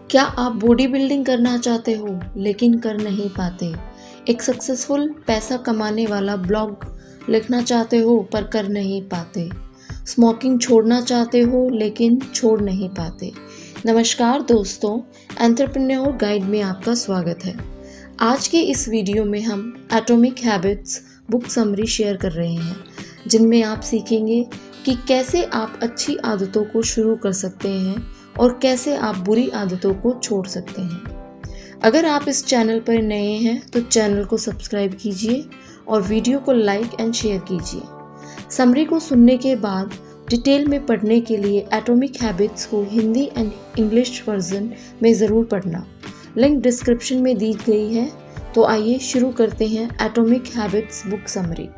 क्या आप body building करना चाहते हो लेकिन कर नहीं पाते? एक सक्सेसफुल पैसा कमाने वाला ब्लॉग लिखना चाहते हो पर कर नहीं पाते? स्मोकिंग छोड़ना चाहते हो लेकिन छोड़ नहीं पाते? नमस्कार दोस्तों, एंटरप्रेन्योर गाइड में आपका स्वागत है। आज के इस वीडियो में हम atomic habits book summary share कर रहे हैं, जिनमें आप सीखेंगे कि कैसे आप अच्छी आदतों को शुरू कर सकते हैं और कैसे आप बुरी आदतों को छोड़ सकते हैं। अगर आप इस चैनल पर नए हैं तो चैनल को सब्सक्राइब कीजिए और वीडियो को लाइक एंड शेयर कीजिए। समरी को सुनने के बाद डिटेल में पढ़ने के लिए एटॉमिक हैबिट्स को हिंदी एंड इंग्लिश वर्जन में ज़रूर पढ़ना। लिंक डिस्क्रिप्शन में दी गई है। तो आइए शुरू करते हैं एटॉमिक हैबिट्स बुक समरी।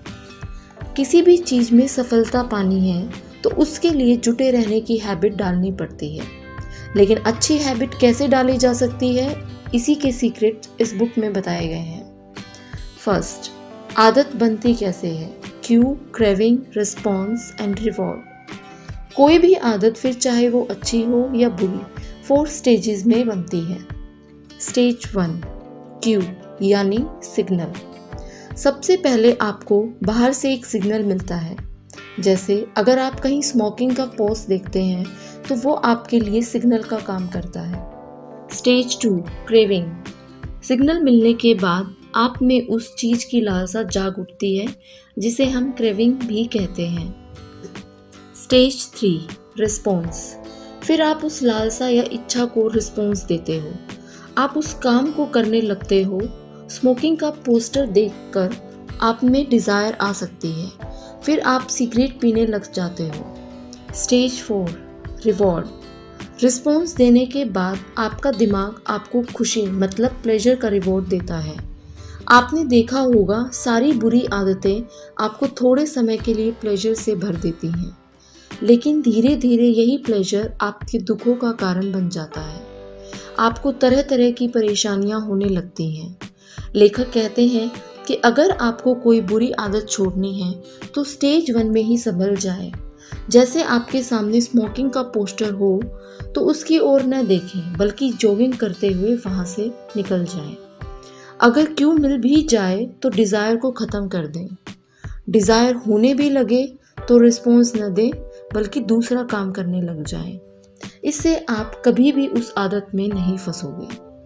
किसी भी चीज़ में सफलता पानी है तो उसके लिए जुटे रहने की हैबिट डालनी पड़ती है, लेकिन अच्छी हैबिट कैसे डाली जा सकती है, इसी के सीक्रेट इस बुक में बताए गए हैं। फर्स्ट, आदत बनती कैसे है? Cue, craving, response and reward. कोई भी आदत, फिर चाहे वो अच्छी हो या बुरी, 4 स्टेजेस में बनती है। स्टेज 1, क्यू यानी सिग्नल। सबसे पहले आपको बाहर से एक सिग्नल मिलता है। जैसे अगर आप कहीं स्मोकिंग का पोस्ट देखते हैं तो वो आपके लिए सिग्नल का काम करता है। Stage 2, craving. सिग्नल मिलने के बाद आप में उस चीज़ की लालसा जाग उठती है, जिसे हम क्रेविंग भी कहते हैं। Stage 3, response. फिर आप उस लालसा या इच्छा को रिस्पॉन्स देते हो, आप उस काम को करने लगते हो। स्मोकिंग का पोस्टर देखकर आप में डिज़ायर आ सकती है, फिर आप सिगरेट पीने लग जाते हो। Stage 4, reward. रिस्पॉन्स देने के बाद आपका दिमाग आपको खुशी मतलब प्लेजर का रिवॉर्ड देता है। आपने देखा होगा, सारी बुरी आदतें आपको थोड़े समय के लिए प्लेजर से भर देती हैं, लेकिन धीरे धीरे यही प्लेजर आपके दुखों का कारण बन जाता है। आपको तरह तरह की परेशानियां होने लगती हैं। लेखक कहते हैं कि अगर आपको कोई बुरी आदत छोड़नी है तो स्टेज 1 में ही संभल जाए। जैसे आपके सामने स्मोकिंग का पोस्टर हो तो उसकी ओर न देखें, बल्कि जॉगिंग करते हुए वहां से निकल जाएं। अगर क्यों मिल भी जाए तो डिज़ायर को ख़त्म कर दें। डिज़ायर होने भी लगे तो रिस्पॉन्स न दें, बल्कि दूसरा काम करने लग जाएं। इससे आप कभी भी उस आदत में नहीं फंसोगे।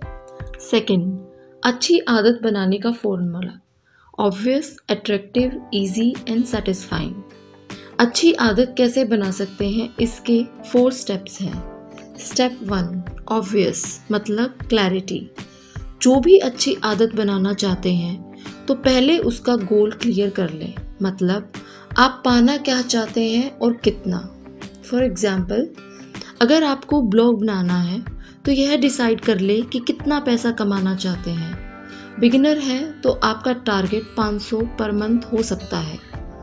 सेकंड, अच्छी आदत बनाने का formula. Obvious, attractive, easy and satisfying. अच्छी आदत कैसे बना सकते हैं, इसके 4 स्टेप्स हैं। स्टेप 1, ऑब्वियस मतलब क्लैरिटी। जो भी अच्छी आदत बनाना चाहते हैं तो पहले उसका गोल क्लियर कर लें, मतलब आप पाना क्या चाहते हैं और कितना। फॉर एग्जाम्पल, अगर आपको ब्लॉग बनाना है तो यह डिसाइड कर ले कि कितना पैसा कमाना चाहते हैं। बिगिनर है तो आपका टारगेट 500 पर मंथ हो सकता है।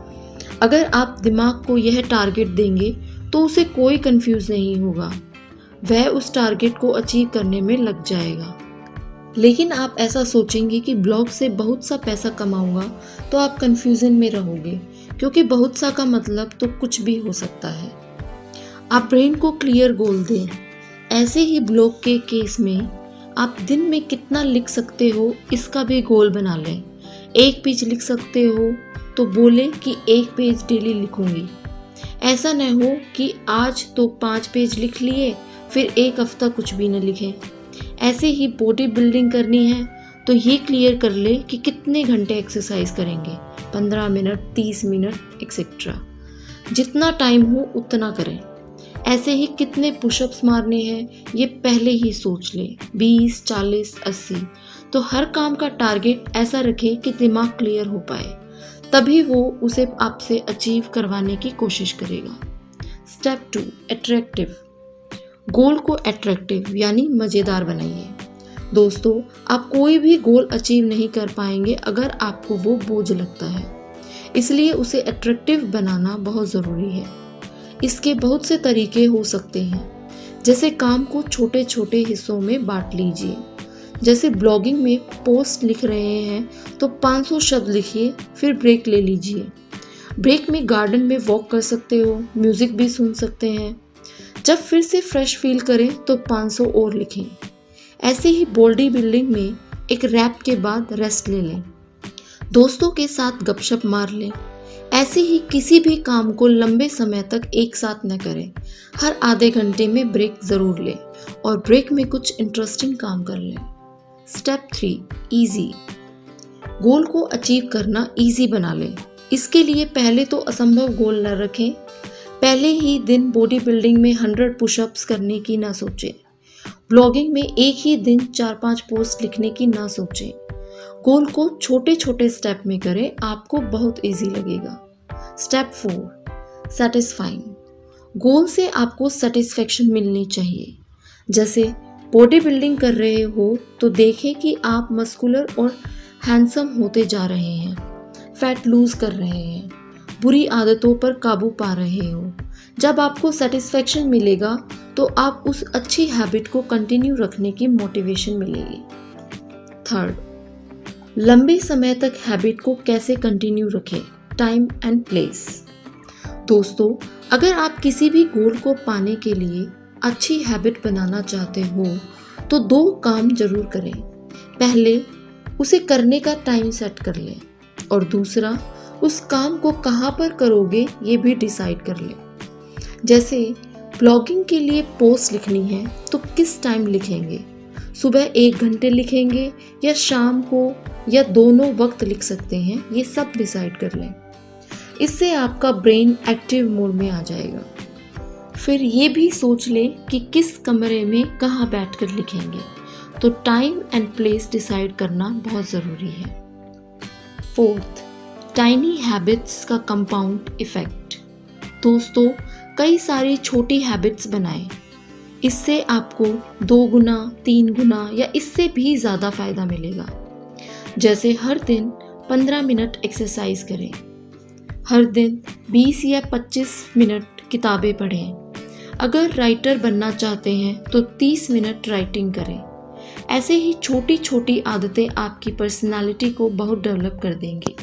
अगर आप दिमाग को यह टारगेट देंगे तो उसे कोई कंफ्यूज नहीं होगा, वह उस टारगेट को अचीव करने में लग जाएगा। लेकिन आप ऐसा सोचेंगे कि ब्लॉग से बहुत सा पैसा कमाऊंगा तो आप कंफ्यूजन में रहोगे, क्योंकि बहुत सा का मतलब तो कुछ भी हो सकता है। आप ब्रेन को क्लियर गोल दें। ऐसे ही ब्लॉग के केस में आप दिन में कितना लिख सकते हो, इसका भी गोल बना लें। 1 पेज लिख सकते हो तो बोले कि 1 पेज डेली लिखूंगी। ऐसा न हो कि आज तो 5 पेज लिख लिए, फिर 1 हफ्ता कुछ भी न लिखें। ऐसे ही बॉडी बिल्डिंग करनी है तो ये क्लियर कर ले कि कितने घंटे एक्सरसाइज करेंगे, 15 मिनट, 30 मिनट एक्सेट्रा। जितना टाइम हो उतना करें। ऐसे ही कितने पुशअप्स मारने हैं ये पहले ही सोच लें, 20, 40, 80। तो हर काम का टारगेट ऐसा रखें कि दिमाग क्लियर हो पाए, तभी वो उसे आपसे अचीव करवाने की कोशिश करेगा। Step 2, attractive. गोल को अट्रैक्टिव यानी मज़ेदार बनाइए। दोस्तों, आप कोई भी गोल अचीव नहीं कर पाएंगे अगर आपको वो बोझ लगता है, इसलिए उसे अट्रैक्टिव बनाना बहुत ज़रूरी है। इसके बहुत से तरीके हो सकते हैं, जैसे काम को छोटे छोटे हिस्सों में बांट लीजिए। जैसे ब्लॉगिंग में पोस्ट लिख रहे हैं तो 500 शब्द लिखिए, फिर ब्रेक ले लीजिए। ब्रेक में गार्डन में वॉक कर सकते हो, म्यूज़िक भी सुन सकते हैं। जब फिर से फ्रेश फील करें तो 500 और लिखें। ऐसे ही बॉडी बिल्डिंग में एक रैप के बाद रेस्ट ले लें। दोस्तों के साथ गपशप मार लें। ऐसे ही किसी भी काम को लंबे समय तक एक साथ न करें। हर आधे घंटे में ब्रेक ज़रूर लें और ब्रेक में कुछ इंटरेस्टिंग काम कर लें। Step 3, easy. गोल को अचीव करना इजी बना लें। इसके लिए पहले तो असंभव गोल न रखें। पहले ही दिन बॉडी बिल्डिंग में 100 पुशअप्स करने की ना सोचें। ब्लॉगिंग में एक ही दिन 4-5 पोस्ट लिखने की ना सोचें। गोल को छोटे छोटे स्टेप में करें, आपको बहुत इजी लगेगा। Step 4, satisfying. गोल से आपको सेटिस्फेक्शन मिलनी चाहिए। जैसे बॉडी बिल्डिंग कर रहे हो तो देखें कि आप मस्कुलर और हैंडसम होते जा रहे हैं, फैट लूज कर रहे हैं, बुरी आदतों पर काबू पा रहे हो। जब आपको सेटिस्फेक्शन मिलेगा तो आप उस अच्छी हैबिट को कंटिन्यू रखने की मोटिवेशन मिलेगी। 3, लंबे समय तक हैबिट को कैसे कंटिन्यू रखें, टाइम एंड प्लेस। दोस्तों, अगर आप किसी भी गोल को पाने के लिए अच्छी हैबिट बनाना चाहते हो तो 2 काम जरूर करें। पहले, उसे करने का टाइम सेट कर लें और दूसरा, उस काम को कहाँ पर करोगे ये भी डिसाइड कर लें। जैसे ब्लॉगिंग के लिए पोस्ट लिखनी है तो किस टाइम लिखेंगे, सुबह 1 घंटे लिखेंगे या शाम को, या दोनों वक्त लिख सकते हैं, ये सब डिसाइड कर लें। इससे आपका ब्रेन एक्टिव मोड में आ जाएगा। फिर ये भी सोच लें कि किस कमरे में कहाँ बैठकर लिखेंगे, तो टाइम एंड प्लेस डिसाइड करना बहुत ज़रूरी है। 4, टाइनी हैबिट्स का कंपाउंड इफेक्ट। दोस्तों, कई सारी छोटी हैबिट्स बनाएं। इससे आपको 2 गुना, 3 गुना या इससे भी ज़्यादा फ़ायदा मिलेगा। जैसे हर दिन 15 मिनट एक्सरसाइज करें, हर दिन 20 या 25 मिनट किताबें पढ़ें। अगर राइटर बनना चाहते हैं तो 30 मिनट राइटिंग करें। ऐसे ही छोटी छोटी आदतें आपकी पर्सनालिटी को बहुत डेवलप कर देंगी।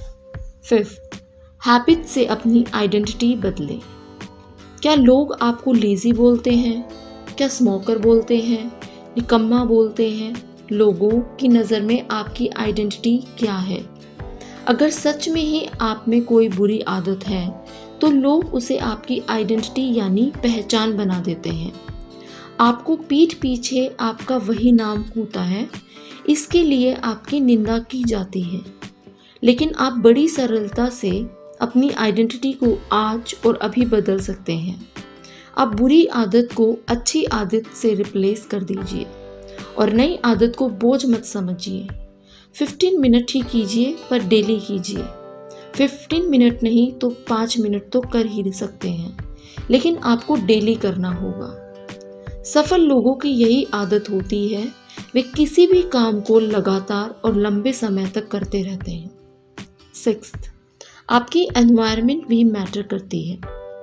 5, हैबिट से अपनी आइडेंटिटी बदलें। क्या लोग आपको लेज़ी बोलते हैं? क्या स्मोकर बोलते हैं? निकम्मा बोलते हैं? लोगों की नज़र में आपकी आइडेंटिटी क्या है? अगर सच में ही आप में कोई बुरी आदत है तो लोग उसे आपकी आइडेंटिटी यानी पहचान बना देते हैं। आपको पीठ पीछे आपका वही नाम होता है, इसके लिए आपकी निंदा की जाती है। लेकिन आप बड़ी सरलता से अपनी आइडेंटिटी को आज और अभी बदल सकते हैं। आप बुरी आदत को अच्छी आदत से रिप्लेस कर दीजिए और नई आदत को बोझ मत समझिए। 15 मिनट ही कीजिए, पर डेली कीजिए। 15 मिनट नहीं तो 5 मिनट तो कर ही सकते हैं, लेकिन आपको डेली करना होगा। सफल लोगों की यही आदत होती है, वे किसी भी काम को लगातार और लंबे समय तक करते रहते हैं। 6, आपकी एनवायरनमेंट भी मैटर करती है।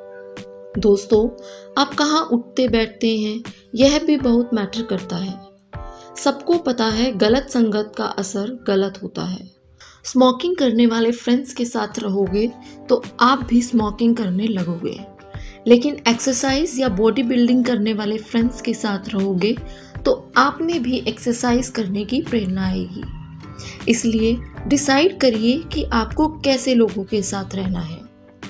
दोस्तों, आप कहाँ उठते बैठते हैं यह भी बहुत मैटर करता है। सबको पता है गलत संगत का असर गलत होता है। स्मोकिंग करने वाले फ्रेंड्स के साथ रहोगे तो आप भी स्मोकिंग करने लगोगे, लेकिन एक्सरसाइज या बॉडी बिल्डिंग करने वाले फ्रेंड्स के साथ रहोगे तो आप में भी एक्सरसाइज करने की प्रेरणा आएगी। इसलिए डिसाइड करिए कि आपको कैसे लोगों के साथ रहना है।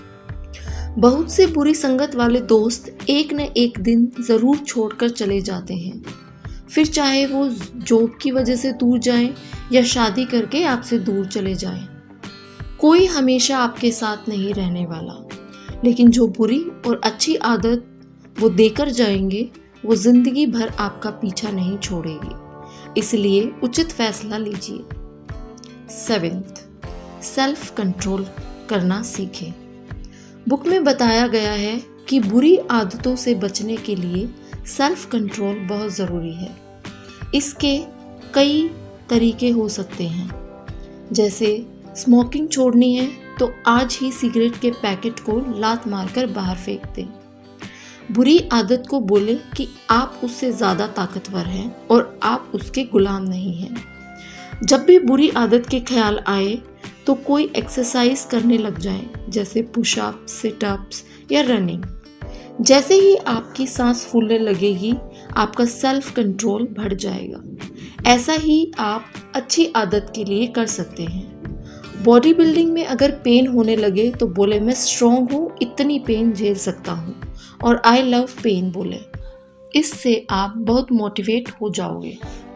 बहुत से बुरी संगत वाले दोस्त एक न एक दिन ज़रूर छोड़कर चले जाते हैं, फिर चाहे वो जॉब की वजह से दूर जाएं या शादी करके आपसे दूर चले जाएं। कोई हमेशा आपके साथ नहीं रहने वाला, लेकिन जो बुरी और अच्छी आदत वो देकर जाएंगे वो ज़िंदगी भर आपका पीछा नहीं छोड़ेगी। इसलिए उचित फैसला लीजिए। 7, सेल्फ कंट्रोल करना सीखें। बुक में बताया गया है कि बुरी आदतों से बचने के लिए सेल्फ कंट्रोल बहुत ज़रूरी है। इसके कई तरीके हो सकते हैं, जैसे स्मोकिंग छोड़नी है तो आज ही सिगरेट के पैकेट को लात मारकर बाहर फेंक दें। बुरी आदत को बोले कि आप उससे ज़्यादा ताकतवर हैं और आप उसके गुलाम नहीं हैं। जब भी बुरी आदत के ख्याल आए तो कोई एक्सरसाइज करने लग जाएं, जैसे पुशअप्स, सिटअप्स या रनिंग। जैसे ही आपकी सांस फूलने लगेगी, आपका सेल्फ कंट्रोल बढ़ जाएगा। ऐसा ही आप अच्छी आदत के लिए कर सकते हैं। बॉडी बिल्डिंग में अगर पेन होने लगे तो बोले मैं स्ट्रॉन्ग हूँ, इतनी पेन झेल सकता हूँ, और आई लव पेन बोले। इससे आप बहुत मोटिवेट हो जाओगे।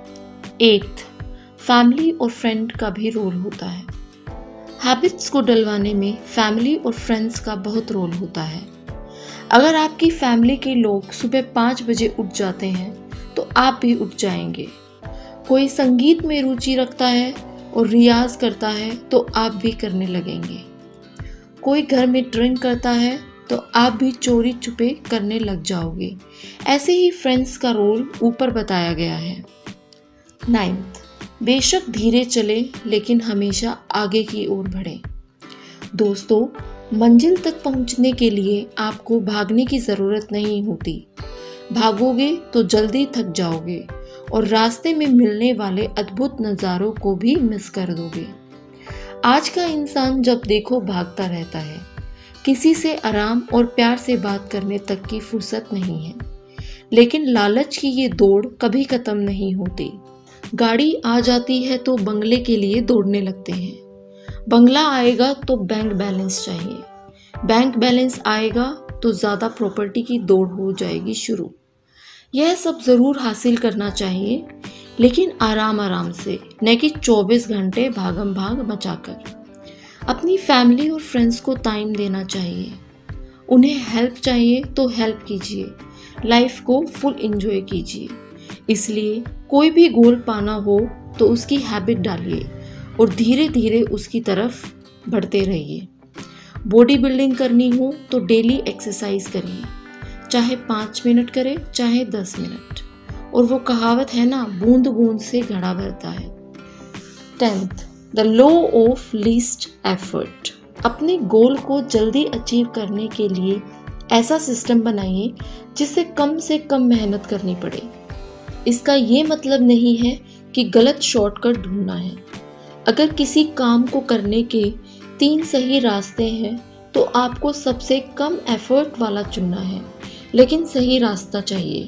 8th, फैमिली और फ्रेंड का भी रोल होता है। हैबिट्स को डलवाने में फैमिली और फ्रेंड्स का बहुत रोल होता है। अगर आपकी फैमिली के लोग सुबह 5 बजे उठ जाते हैं तो आप भी उठ जाएंगे। कोई संगीत में रुचि रखता है और रियाज करता है तो आप भी करने लगेंगे। कोई घर में ड्रिंक करता है तो आप भी चोरी छुपे करने लग जाओगे। ऐसे ही फ्रेंड्स का रोल ऊपर बताया गया है। 9th, बेशक धीरे चले लेकिन हमेशा आगे की ओर बढ़े। दोस्तों, मंजिल तक पहुंचने के लिए आपको भागने की ज़रूरत नहीं होती। भागोगे तो जल्दी थक जाओगे और रास्ते में मिलने वाले अद्भुत नज़ारों को भी मिस कर दोगे। आज का इंसान जब देखो भागता रहता है। किसी से आराम और प्यार से बात करने तक की फुर्सत नहीं है। लेकिन लालच की ये दौड़ कभी ख़त्म नहीं होती। गाड़ी आ जाती है तो बंगले के लिए दौड़ने लगते हैं। बंगला आएगा तो बैंक बैलेंस चाहिए। बैंक बैलेंस आएगा तो ज़्यादा प्रॉपर्टी की दौड़ हो जाएगी शुरू। यह सब ज़रूर हासिल करना चाहिए, लेकिन आराम आराम से, न कि 24 घंटे भागम भाग मचाकर। अपनी फैमिली और फ्रेंड्स को टाइम देना चाहिए। उन्हें हेल्प चाहिए तो हेल्प कीजिए। लाइफ को फुल एंजॉय कीजिए। इसलिए कोई भी गोल पाना हो तो उसकी हैबिट डालिए और धीरे धीरे उसकी तरफ बढ़ते रहिए। बॉडी बिल्डिंग करनी हो तो डेली एक्सरसाइज करिए, चाहे 5 मिनट करें चाहे 10 मिनट। और वो कहावत है ना, बूंद बूंद से घड़ा भरता है। 10th, the law of least effort. अपने गोल को जल्दी अचीव करने के लिए ऐसा सिस्टम बनाइए जिससे कम से कम मेहनत करनी पड़े। इसका ये मतलब नहीं है कि गलत शॉर्टकट ढूंढना है। अगर किसी काम को करने के 3 सही रास्ते हैं तो आपको सबसे कम एफर्ट वाला चुनना है, लेकिन सही रास्ता चाहिए।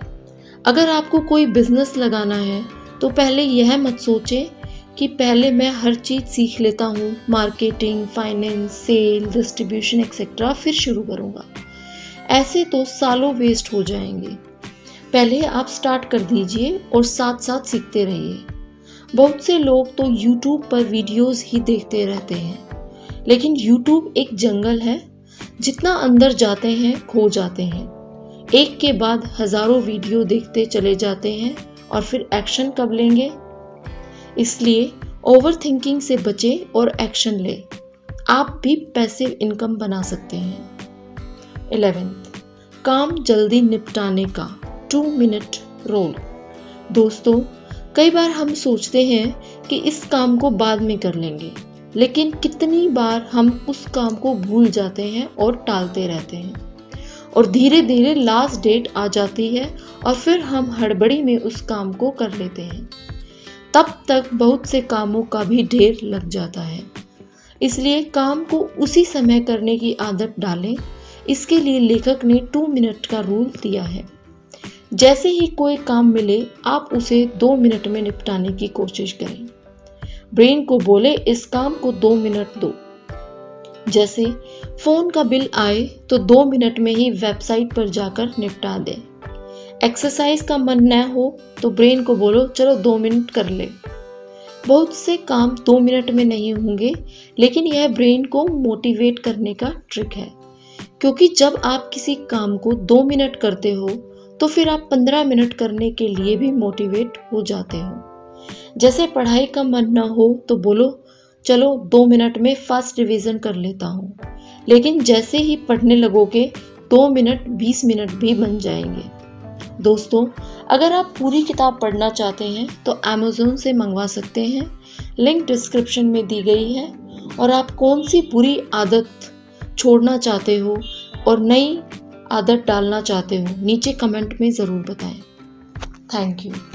अगर आपको कोई बिजनेस लगाना है तो पहले यह मत सोचें कि पहले मैं हर चीज़ सीख लेता हूँ, marketing, finance, sale, distribution etcetera, फिर शुरू करूँगा। ऐसे तो सालों वेस्ट हो जाएंगे। पहले आप स्टार्ट कर दीजिए और साथ साथ सीखते रहिए। बहुत से लोग तो YouTube पर वीडियोस ही देखते रहते हैं, लेकिन YouTube एक जंगल है। जितना अंदर जाते हैं खो जाते हैं। एक के बाद हज़ारों वीडियो देखते चले जाते हैं और फिर एक्शन कब लेंगे? इसलिए ओवर थिंकिंग से बचें और एक्शन लें। आप भी पैसिव इनकम बना सकते हैं। 11th, काम जल्दी निपटाने का 2 मिनट रूल। दोस्तों, कई बार हम सोचते हैं कि इस काम को बाद में कर लेंगे, लेकिन कितनी बार हम उस काम को भूल जाते हैं और टालते रहते हैं, और धीरे धीरे लास्ट डेट आ जाती है और फिर हम हड़बड़ी में उस काम को कर लेते हैं। तब तक बहुत से कामों का भी ढेर लग जाता है। इसलिए काम को उसी समय करने की आदत डालें। इसके लिए लेखक ने 2 मिनट का रूल दिया है। जैसे ही कोई काम मिले आप उसे 2 मिनट में निपटाने की कोशिश करें। ब्रेन को बोले इस काम को 2 मिनट दो। जैसे फ़ोन का बिल आए तो 2 मिनट में ही वेबसाइट पर जाकर निपटा दें। एक्सरसाइज का मन न हो तो ब्रेन को बोलो चलो 2 मिनट कर ले। बहुत से काम 2 मिनट में नहीं होंगे, लेकिन यह ब्रेन को मोटिवेट करने का ट्रिक है। क्योंकि जब आप किसी काम को 2 मिनट करते हो तो फिर आप 15 मिनट करने के लिए भी मोटिवेट हो जाते हो। जैसे पढ़ाई का मन ना हो तो बोलो चलो 2 मिनट में फास्ट रिवीजन कर लेता हूँ, लेकिन जैसे ही पढ़ने लगोगे 2 मिनट 20 मिनट भी बन जाएंगे। दोस्तों, अगर आप पूरी किताब पढ़ना चाहते हैं तो अमेज़न से मंगवा सकते हैं। लिंक डिस्क्रिप्शन में दी गई है। और आप कौन सी बुरी आदत छोड़ना चाहते हो और नई आदत डालना चाहते हो, नीचे कमेंट में ज़रूर बताएं। Thank you.